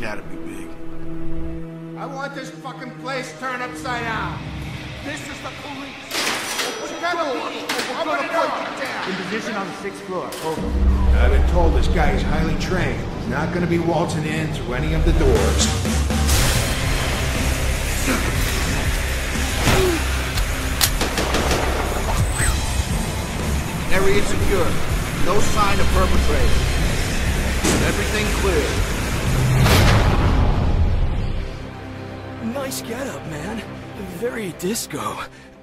gotta be big. I want this fucking place turned upside down. This is the police. What you gotta be? Open the door. In position on the 6th floor. Over. I've been told this guy is highly trained. He's not gonna be waltzing in through any of the doors. Area secure. No sign of perpetrator. Everything clear. Nice getup, man. Very disco.